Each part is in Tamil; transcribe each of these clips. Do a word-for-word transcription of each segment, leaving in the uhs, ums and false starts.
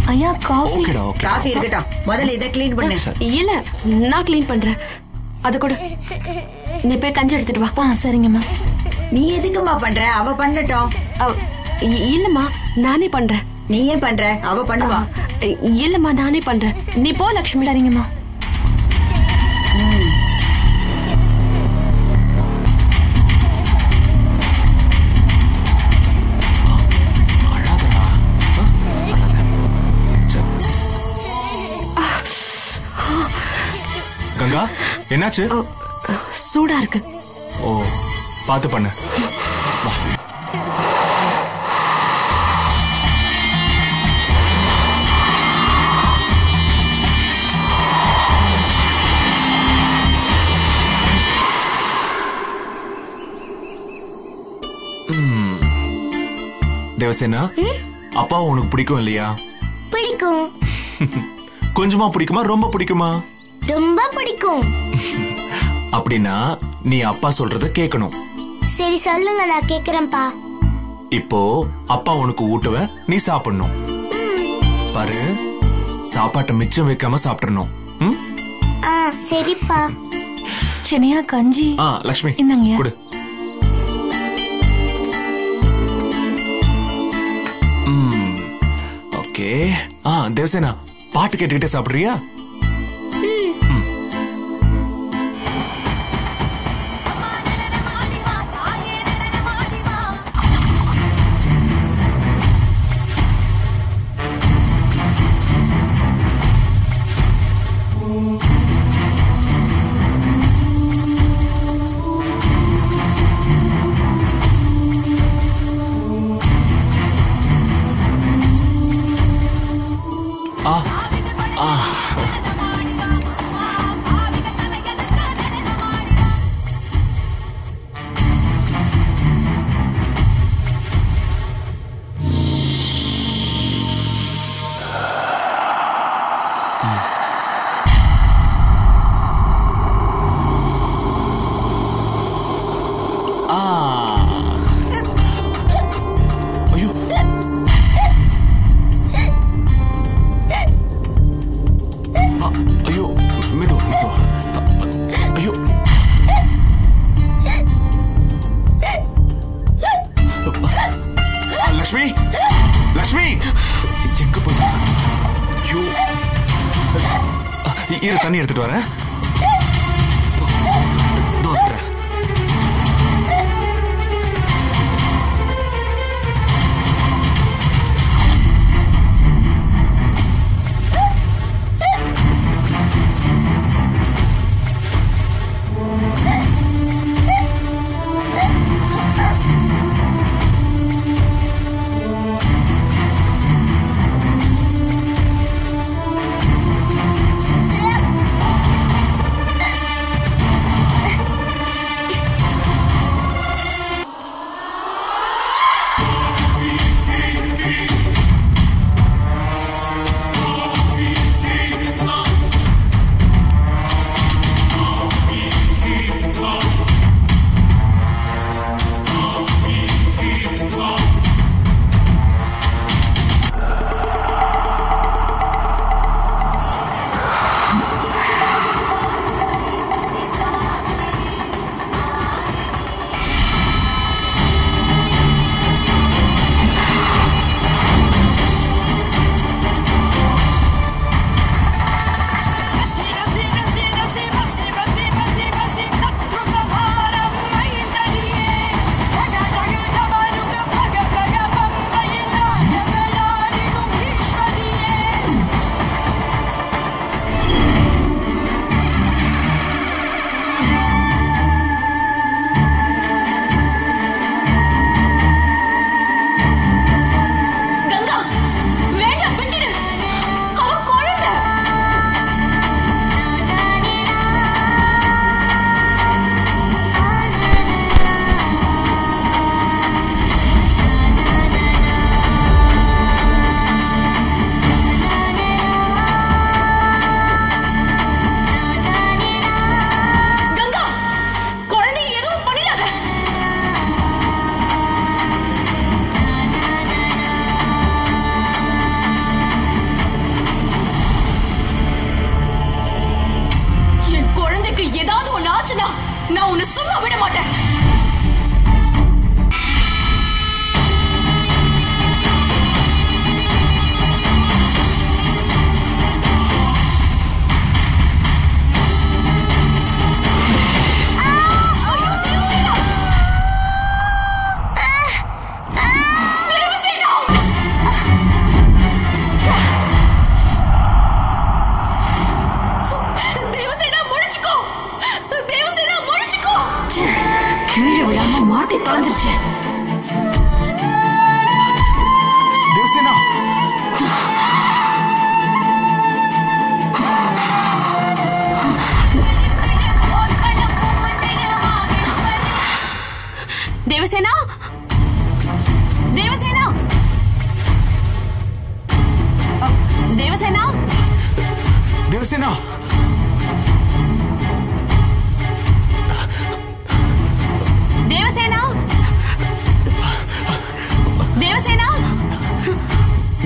ஐயா காஃபி. காஃபி இருக்கட்டும், முதல்ல இதை க்ளீன் பண்ணு. இல்ல நான் க்ளீன் பண்றேன். அது கூட நீ போய் கஞ்சி எடுத்துட்டு வா. சரிங்கம்மா. நீ எதுக்குமா பண்ற? அவ பண்ணட்டும். இல்லம்மா நானே பண்றேன். நீ ஏன் பண்ற? அவ பண்ணுவா. இல்லம்மா நானே பண்றேன். நீ போ லட்சுமி. சரிங்கம்மா. கங்கா என்னாச்சு? சூடா இருக்கு. ஓ பாத்து பண்ணு. தேவசேனா, அப்பா உனக்கு பிடிக்கும் இல்லையா? பிடிக்கும். கொஞ்சமா பிடிக்குமா ரொம்ப பிடிக்குமா? ரொம்ப பிடிக்கும். அப்படின்னா நீ அப்பா சொல்றத கேட்கணும். சரி சொல்லுங்க, நான் கேக்குறேன்ப்பா. இப்போ அப்பா உனக்கு ஊட்டுவேன், நீ சாப்பிடணும். பாரு, சாப்பாட்டை மிச்சம் வைக்காம சாப்பிடணும். ஆ சரிப்பா. செனியா கஞ்சி. ஆ லட்சுமி இந்தாங்க. கொடு. ம் ஓகே. ஆ தேவசேனா, பாட்டு கேட்டுக்கிட்டே சாப்பிடுறியா? ஆ ஆ லட்சுமி, லட்சுமி எங்க போய்? ஐயோ, இரு தண்ணி எடுத்துட்டு வரேன்.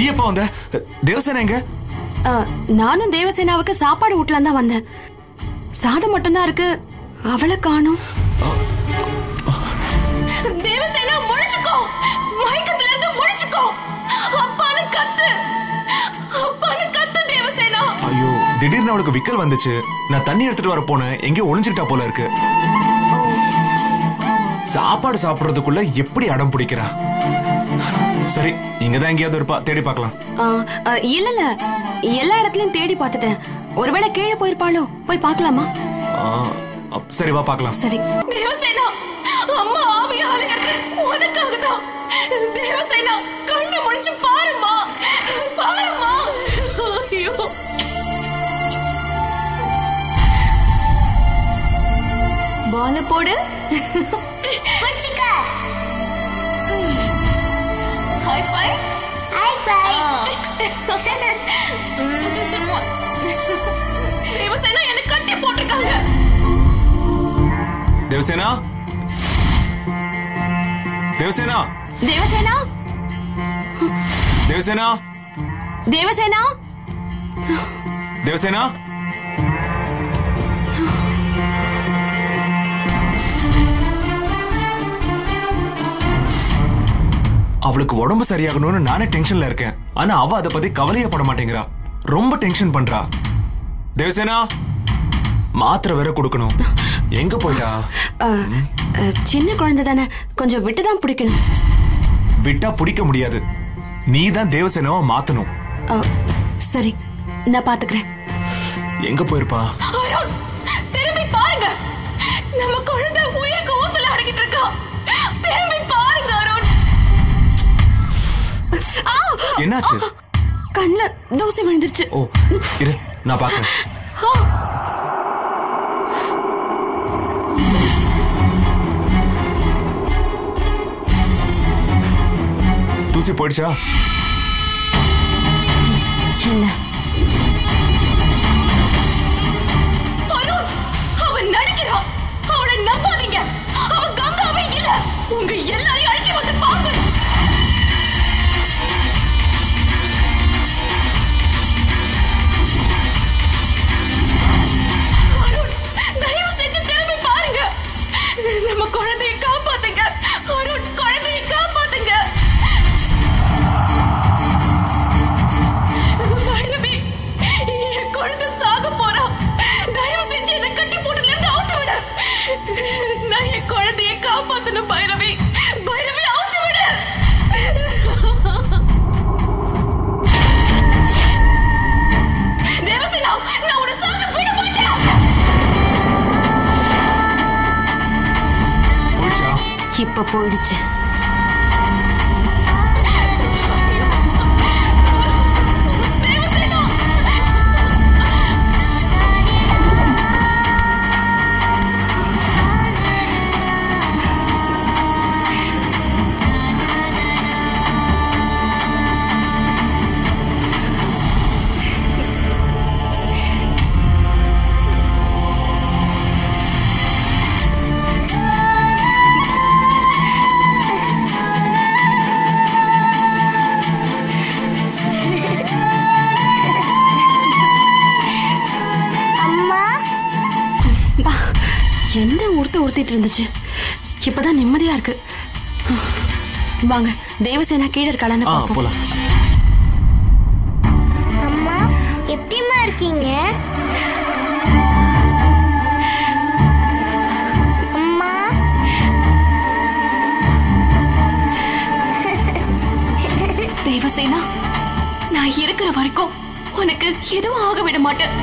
நீ எப்ப வந்த? தேவசேனா எங்க? நானும் தேவசேனாவுக்கு சாப்பாடு ஊட்டலாம் தான் வந்தேன். சாதம் மட்டும்தான் இருக்கு, அவளை காணோம். தேவசேனா முழிச்சுக்கோ, மயக்கத்துல இருந்து முழிச்சுக்கோ. அப்பான்னு கத்து, அப்பான்னு கத்து தேவசேனா. ஐயோ, திடீர்னு அவளுக்கு விக்கல் வந்துச்சு. நான் தண்ணி எடுத்துட்டு வர போனேன், எங்கேயோ ஒளிஞ்சுக்கிட்டா போல இருக்கு. சாப்பாடு சாப்பிடுறதுக்குள்ள எப்படி அடம் பிடிக்கிறா? சரி, இங்கதான் எங்கேயாவது இருப்பா, தேடி பார்க்கலாம். இல்ல இல்ல, எல்லா இடத்துலயும் தேடி பார்த்துட்டேன். ஒருவேளை கீழே போயிருப்பாளோ, போய் பார்க்கலாமா? சரி, வா பார்க்கலாம். சரி. தேவசேனா, அம்மா ஆவியால உனக்காக தான். தேவசேனா, கண்ணை முடிச்சு பாருமா, பாருமா. ஐயோ, பால போடு. High five, high five. Devasena என்ன கட்டி போட்டிருக்காங்க. தேவசேனா, தேவசேனா, தேவசேனா, தேவசேனா, தேவசேனா, தேவசேனா. அவளுக்கு உடம்பு சரியாகணும்னு நானே டென்ஷன்ல இருக்கேன். ஆனா அவ அதை பத்தி கவலையே பட மாட்டேங்கிறா. ரொம்ப டென்ஷன் பண்றா. தேவசேனா, மாத்திரை வேற கொடுக்கணும். எங்க போயிட்டா? சின்ன குழந்தை தானே, கொஞ்சம் விட்டுதான் பிடிக்கணும். விட்டா பிடிக்க முடியாது. நீ தான் தேவசேனாவை மாத்தணும். சரி, நான் பாத்துக்கிறேன். எங்க போயிருப்பா? திரும்பி பாருங்க, நம்ம குழந்தை உயிருக்கு ஊசல அடக்கிட்டு இருக்கா. திரும்பி பாருங்க அருண். என்னாச்சு? கண்ணுல தூசி விழுந்துருச்சு. ஓ, இரு, நான் பாக்குறேன். தூசி போயிடுச்சா? இல்ல. அவன் நடிக்கிறான். அவளை நம்பாதீங்க. அவன் கங்காவே இல்ல. உங்க எல்லாரையும் அழைக்க வந்து பாப்பேன். தயவு செஞ்சு திரும்பி பாருங்க. நம்ம குழந்தையை காப்பாத்துங்க. அருண், குழந்தையை காப்பாத்துங்க. பைரவி, என் குழந்தை சாக போறா. தயவு செஞ்சு என்னை கட்டி போட்டுல இருந்து அவுத்து விடு. நான் என் குழந்தையை காப்பாத்தணும். பைரவி, பைரவி, அவுத்து விடு. தேவசேனா, நான் உன்னை சாக விட மாட்டேன். போயிடுச்சா? இப்ப போயிடுச்சு. எந்த உறுத்து உறுத்திட்டு இருந்துச்சு, இப்பதான் நிம்மதியா இருக்கு. வாங்க, தேவசேனா கீழே இருக்காளான்னு பாப்போம். அம்மா, எப்படிமா இருக்கீங்க? அம்மா, தேவசேனா, நான் இருக்கிற வரைக்கும் உனக்கு எதுவும் ஆக விட மாட்டேன்.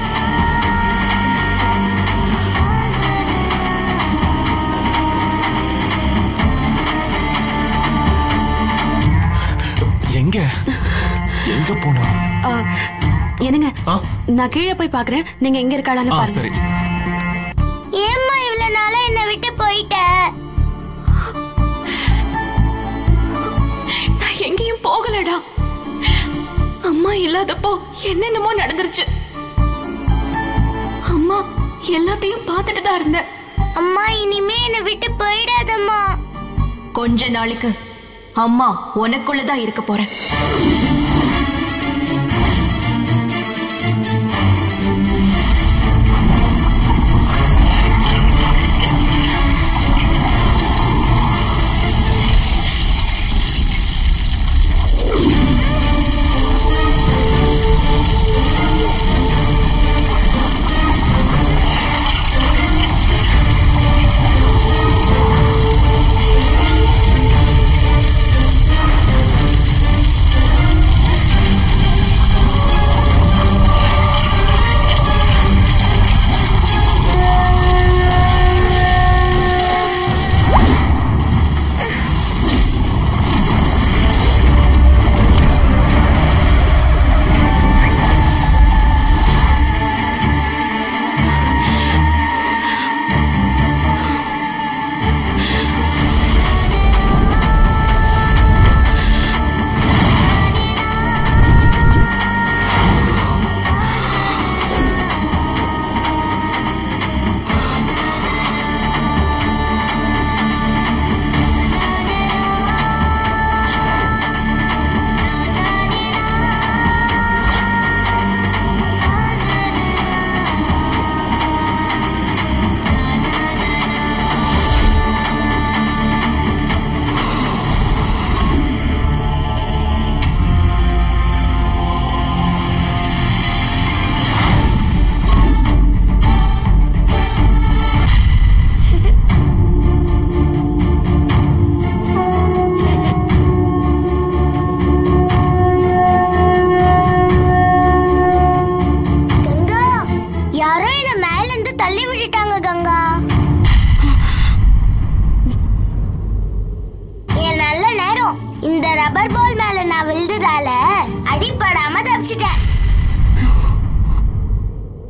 எங்க எங்க போனா? என்னங்க, நான் கீழே போய் பாக்குறேன். நீங்க எங்க இருக்காளான்னு பாருங்க. சரி. ஏம்மா இவ்வளவு நாளா என்ன விட்டு போயிட்ட? நான் எங்கேயும் போகலடா. அம்மா இல்லாதப்போ என்னென்னமோ நடந்துருச்சு. அம்மா எல்லாத்தையும் பார்த்துட்டு தான் இருந்தேன். அம்மா, இனிமே என்ன விட்டு போயிடாதம்மா. கொஞ்ச நாளைக்கு அம்மா உனக்குள்ளதான் இருக்க போறேன்.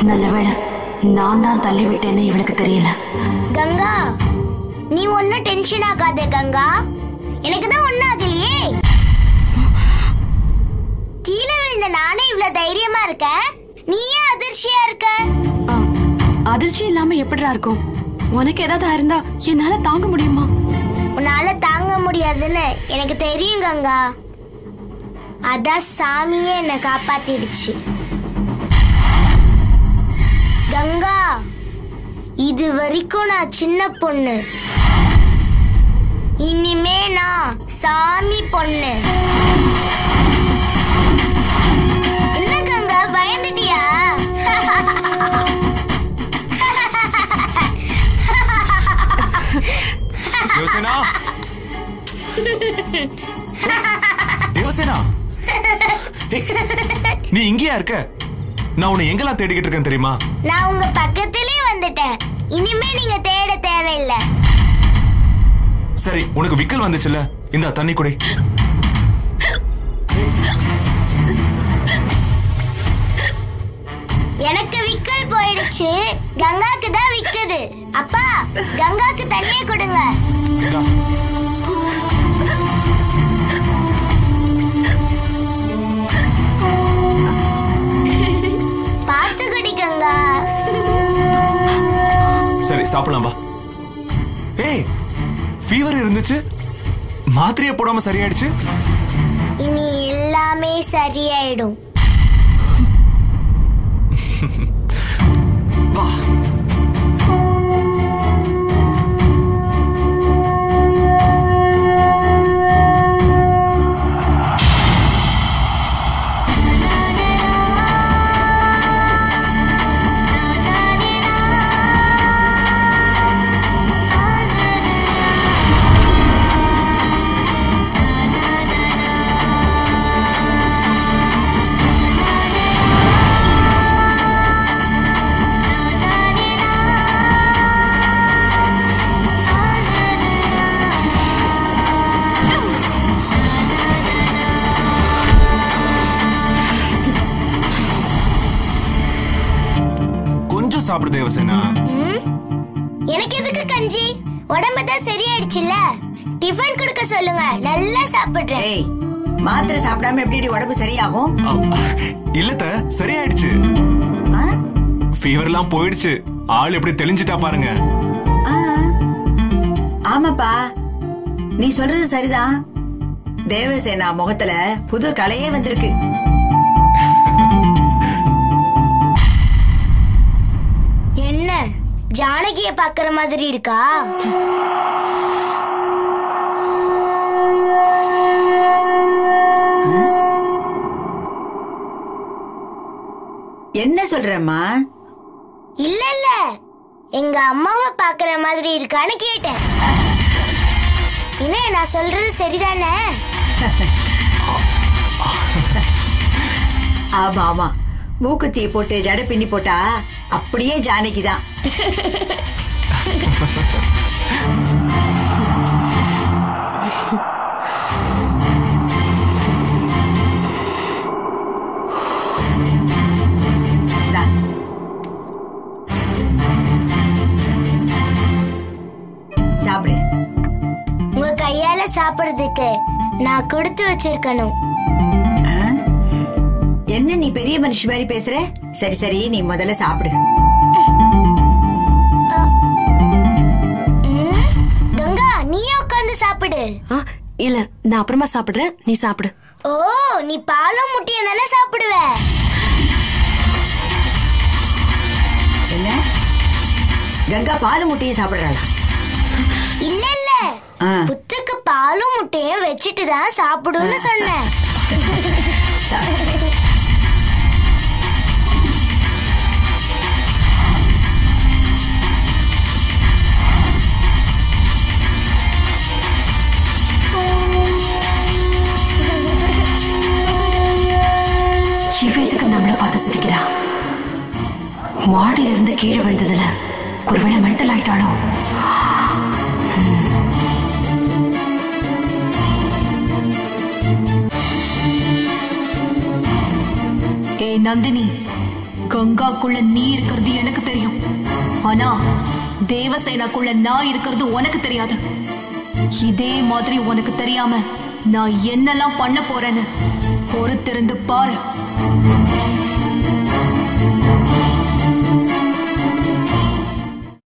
நல்லவேளை நான் தான் தள்ளி விட்டேன்னு இவளுக்கு தெரியல. கங்கா, நீ ஒன்னும் டென்ஷன் ஆகாத கங்கா. எனக்கு தான் ஒன்னும் ஆகலையே. கீழே விழுந்த நானே இவ்வளவு தைரியமா இருக்கேன், நீ ஏன் அதிர்ச்சியா இருக்க? ஆ, அதிர்ச்சி இல்லாம எப்படிடா இருக்கும்? உனக்கு ஏதாவது இருந்தா என்னால தாங்க முடியுமா? உன்னால தாங்க முடியாதுன்னு எனக்கு தெரியும் கங்கா. அதான் சாமியே என்னை காப்பாத்திடுச்சு. கங்கா, இது வரைக்கும் நான் சின்ன பொண்ணு, இனிமே நான் சாமி பொண்ணு. என்ன கங்கா, பயந்துட்டியா? தேவசேனா, தேவசேனா, நீ இங்கேயா இருக்க? நான் உன்னை எங்கெல்லாம் தேடிக்கிட்டு இருக்கேன் தெரியுமா? நான் உங்க பக்கத்திலே வந்துட்டேன். இனிமே நீங்க தேட தேவையில்லை. சரி, உனக்கு விக்கல் வந்துச்சுல்ல, இந்த தண்ணி குடி. எனக்கு விக்கல் போயிடுச்சு, கங்காக்கு தான் விக்குது. அப்பா, கங்காக்கு தண்ணியே கொடுங்க. பார்த்து குடி கங்கா. சரி, சாப்பிடலாம் வா. ஏய், ஃபீவர் இருந்துச்சு, மாத்திரையை போடாம சரியாயிடுச்சு. இனி எல்லாமே சரியாயிடும். வா. சாப்பிடு தேவசேனா. எனக்கு எதுக்கு கஞ்சி? உடம்பு தான் சரியாயிடுச்சுல்ல, டிஃபன் கொடுக்க சொல்லுங்க, நல்லா சாப்பிடுறேன். ஏய், மாத்திரை சாப்பிடாம எப்படி உடம்பு சரியாகும்? இல்லத்த, சரியாயிடுச்சு. ஃபீவர்லாம் போயிடுச்சு, ஆள் எப்படி தெளிஞ்சிட்டா பாருங்க. ஆமாப்பா, நீ சொல்றது சரிதான். தேவசேனா முகத்துல புது கலையே வந்திருக்கு. என்ன, ஜானகிய பாக்குற மாதிரி இருக்கா? என்ன சொல்றம்மா? இல்ல இல்ல, எங்க அம்மாவை பாக்குற மாதிரி இருக்கான்னு கேட்டேன். என்ன, நான் சொல்றது சரிதானே? ஆமா ஆமா, மூக்குத்தி போட்டு ஜட பின்னி போட்டா அப்படியே ஜானகிதான். சாப்பிடு. உங்க கையால சாப்பிடுறதுக்கு நான் கொடுத்து வச்சிருக்கணும். என்ன நீ பெரிய மனுஷி மாதிரி பேசுற? சரி சரி, நீ முதல்ல சாப்பிடு. கங்கா, நீயே உட்கார்ந்து சாப்பிடு. இல்ல, நான் அப்புறமா சாப்பிடுறேன், நீ சாப்பிடு. ஓ, நீ பாலும் முட்டையும் தானே சாப்பிடுவ? என்ன, கங்கா பாலும் முட்டையும் சாப்பிடுறாளா? இல்ல இல்ல, புத்துக்கு பாலும் முட்டையும் வச்சுட்டு தான் சாப்பிடுன்னு சொன்னேன். இவத்துக்கு நம்மள பார்த்து சிரிக்கிறா. மாடியில இருந்து கீழே விழுந்ததுல ஒருவேளை மென்டல் ஆயிட்டாளோ? ஏய் நந்தினி, கங்காக்குள்ள நீ இருக்கிறது எனக்கு தெரியும். ஆனா தேவசேனாக்குள்ள நான் இருக்கிறது உனக்கு தெரியாது. இதே மாதிரி உனக்கு தெரியாம நான் என்னெல்லாம் பண்ண போறேன்னு பொறுத்திருந்து பாரு.